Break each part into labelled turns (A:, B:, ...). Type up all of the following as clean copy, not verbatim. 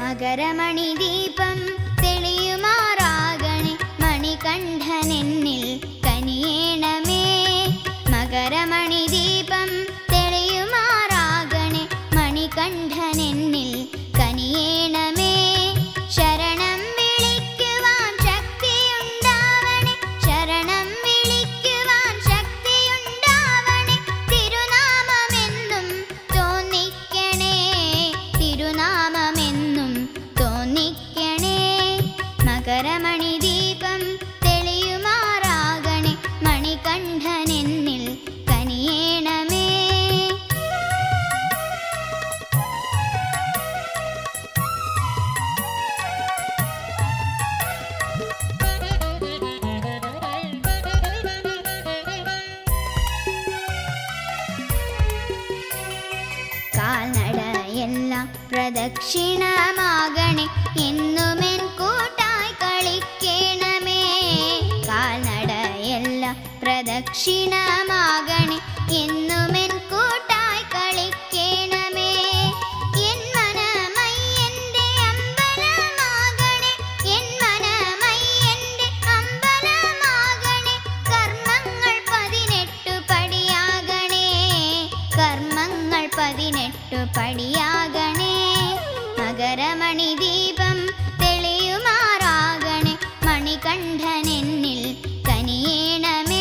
A: മകരമണി ദീപം തെളിയുമാറാകണേ മണികണ്ഠനെന്നിൽ കനിയേണമേ. മകരമണി ദീപം തെളിയുമാറാകണേ മണികണ്ഠനെന്നിൽ കനിയേണമേ. ശരണം വിളിക്കുവാൻ ശക്തിയുണ്ടാവണേ, ശരണം വിളിക്കുവാൻ ശക്തിയുണ്ടാവണേ. തിരുനാമമെന്നും തോന്നിക്കണേ, തിരുനാമമെന്നും തോന്നിക്കണേ. മകരമണി ദീപം തെളിയുമാറാകണേ മണികണ്ഠനെന്നിൽ കനിയേണമേ. കാൽനടയെല്ലാം പ്രദക്ഷിണമാകണേ എന്നുമെൻ കൂട്ടായി കളിക്കണമേ. കാൽനടയെല്ലാം പ്രദക്ഷിണമാകണേ എന്നുമെൻ കൂട്ടായി കളിക്കണമേ. N മനമയ്യന്റെ അമ്പലമാകണേ, N മനമയ്യന്റെ അമ്പലമാകണേ. കർമ്മങ്ങൾ 18 പടിയാകണേ, കർമ്മങ്ങൾ 18 പടിയാകണേ. മകരമണി ദീപം തെളിയുമാറാകണേ മണികണ്ഠനെന്നിൽ കനിയേണമേ.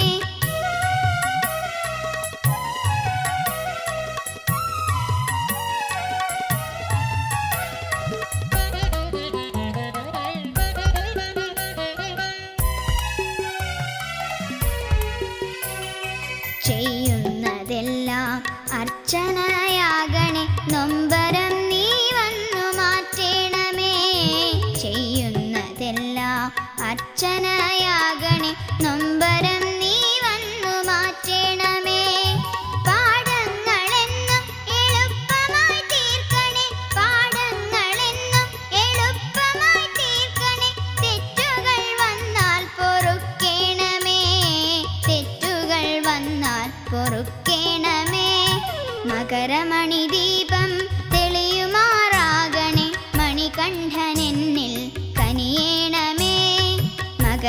A: ചെയ്യുന്നതെല്ലാം അർച്ചനയാകണേ നൊമ്പരം നീ വന്നു മാറ്റണമേ. ചെയ്യുന്നതെല്ലാം അർച്ചനയാകണേ നൊമ്പരം നീ വന്നു മാറ്റണമേ. പാഠങ്ങളെന്നും എളുപ്പമായി തീർക്കണേ, പാഠങ്ങളെന്നും എളുപ്പമായി തീർക്കണേ. തെറ്റുകൾ വന്നാൽ പൊറുക്കണമേ, തെറ്റുകൾ വന്നാൽ പൊറുക്കണമേ. മകരമണി ദീപം തെളിയുമാറാകണേ മണികണ്ഠനെന്നിൽ കനിയേണമേ.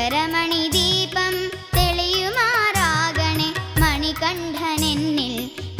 A: മകരമണി ദീപം തെളിയുമാറാകണേ മണികണ്ഠനെന്നിൽ